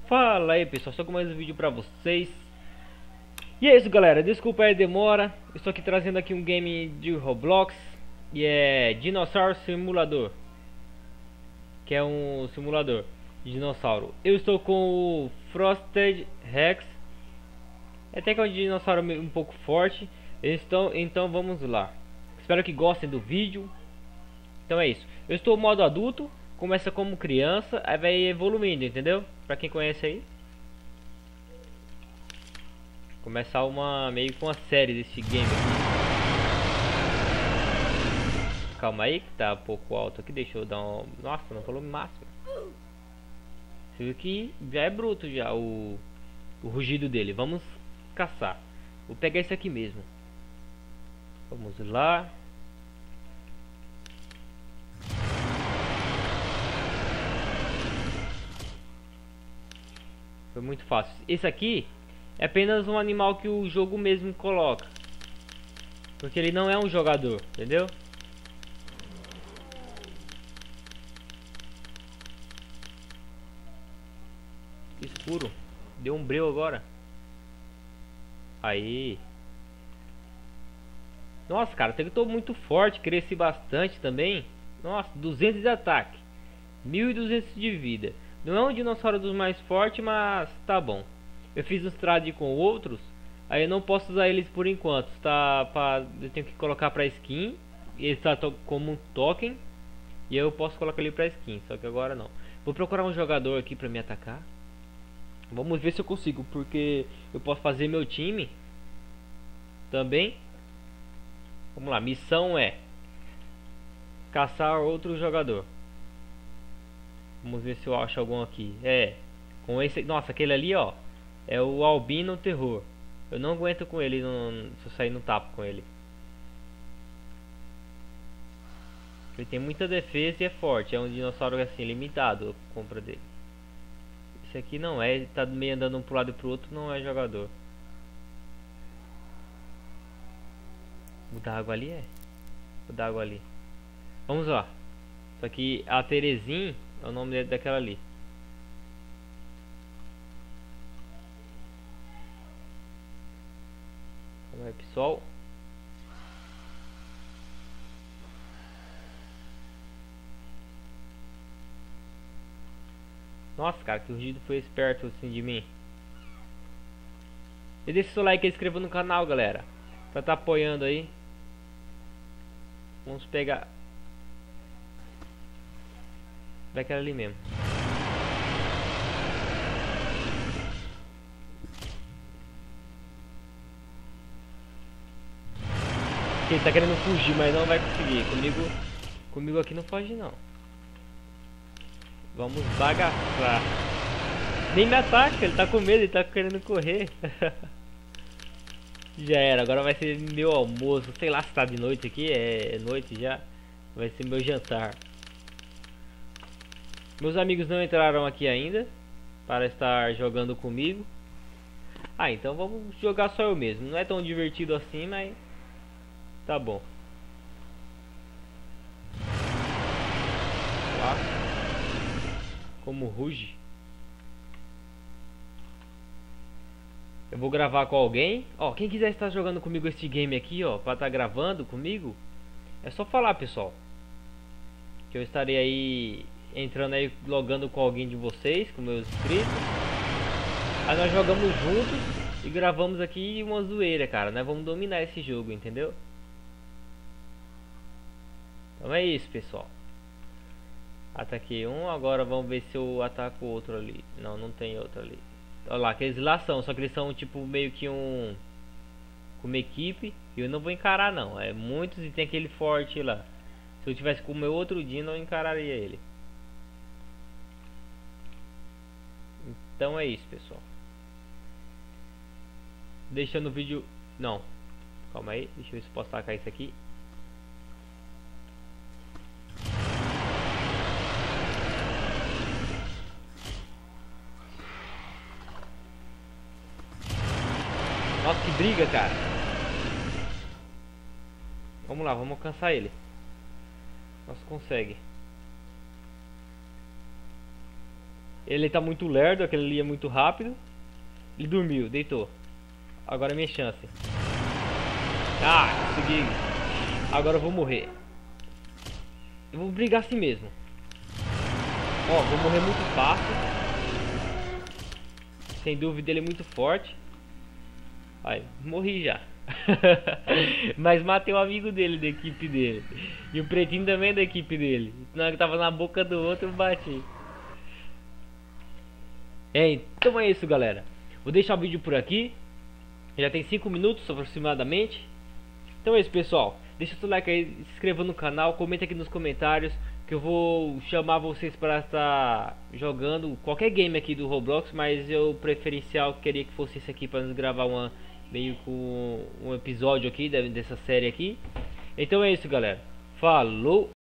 Fala aí pessoal, estou com mais um vídeo pra vocês. E é isso galera, desculpa aí a demora. Estou aqui trazendo aqui um game de Roblox. E é Dinossauro Simulador, que é um simulador de dinossauro. Eu estou com o Frosted Rex. Até que é um dinossauro um pouco forte. Então vamos lá. Espero que gostem do vídeo. Então é isso. Eu estou no modo adulto. Começa como criança, aí vai evoluindo, entendeu? Pra quem conhece aí. Começar meio com uma série desse game aqui. Calma aí que tá um pouco alto aqui, deixa eu dar um... Nossa, no volume máximo. Você viu que já é bruto já o rugido dele. Vamos caçar. Vou pegar esse aqui mesmo. Vamos lá. Foi muito fácil. Esse aqui é apenas um animal que o jogo mesmo coloca, porque ele não é um jogador, entendeu? Escuro. Deu um breu agora. Aí. Nossa, cara, até que eu tô muito forte. Cresci bastante também. Nossa, 200 de ataque, 1200 de vida. Não é um dinossauro dos mais fortes, mas tá bom. Eu fiz um trade com outros, aí eu não posso usar eles por enquanto. Eu tenho que colocar pra skin. Ele está como um token, e eu posso colocar ele pra skin, só que agora não. Vou procurar um jogador aqui pra me atacar. Vamos ver se eu consigo, porque eu posso fazer meu time também. Vamos lá, missão é caçar outro jogador. Vamos ver se eu acho algum aqui. Com esse... Nossa, aquele ali, ó, é o Albino Terror. Eu não aguento com ele se eu sair no tapa com ele. Ele tem muita defesa e é forte. É um dinossauro assim, limitado a compra dele. Esse aqui não é, ele tá meio andando um pro lado e pro outro, não é jogador. O da água ali é? O da água ali. Vamos lá. Só que a Terezinha é o nome daquela ali. Vamos aí, pessoal. Nossa, cara, que o rugido foi esperto assim de mim. E deixa o seu like e inscreva no canal, galera, pra tá apoiando aí. Vamos pegar daquela ali mesmo. Ele tá querendo fugir, mas não vai conseguir. Comigo aqui não foge não. Vamos bagaçar. Nem me ataca, ele tá com medo, ele tá querendo correr. Já era, agora vai ser meu almoço. Sei lá se tá de noite aqui, é noite já. Vai ser meu jantar. Meus amigos não entraram aqui ainda para estar jogando comigo. Ah, então vamos jogar só eu mesmo. Não é tão divertido assim, mas tá bom. Lá. Como ruge. Eu vou gravar com alguém. Ó, quem quiser estar jogando comigo este game aqui, ó, para estar gravando comigo, é só falar, pessoal, que eu estarei aí entrando aí, logando com alguém de vocês, com meus inscritos. Aí nós jogamos juntos e gravamos aqui uma zoeira, cara. Nós vamos dominar esse jogo, entendeu? Então é isso, pessoal. Ataquei um, agora vamos ver se eu ataco o outro ali. Não, não tem outro ali. Olha lá, aqueles lá são, só que eles são tipo meio que uma equipe. E eu não vou encarar não, é muitos e tem aquele forte lá. Se eu tivesse com o meu outro dino, eu encararia ele. Então é isso, pessoal. Deixando o vídeo... Não, calma aí, deixa eu ver se eu posso tacar isso aqui. Nossa, que briga, cara. Vamos lá, vamos alcançar ele. Nossa, consegue. Ele tá muito lerdo, aquele ali é muito rápido. Ele dormiu, deitou. Agora é minha chance. Ah, consegui. Agora eu vou morrer. Eu vou brigar assim mesmo. Ó, vou morrer muito fácil. Sem dúvida ele é muito forte. Ai, morri já. Mas matei o amigo dele, da equipe dele. E o pretinho também é da equipe dele. Na hora que tava na boca do outro eu bati. Então é isso, galera. Vou deixar o vídeo por aqui. Já tem 5 minutos aproximadamente. Então é isso, pessoal. Deixa o seu like aí, se inscreva no canal, comenta aqui nos comentários que eu vou chamar vocês para estar jogando qualquer game aqui do Roblox, mas eu preferencial queria que fosse esse aqui para nos gravar meio com um episódio aqui dessa série aqui. Então é isso, galera. Falou!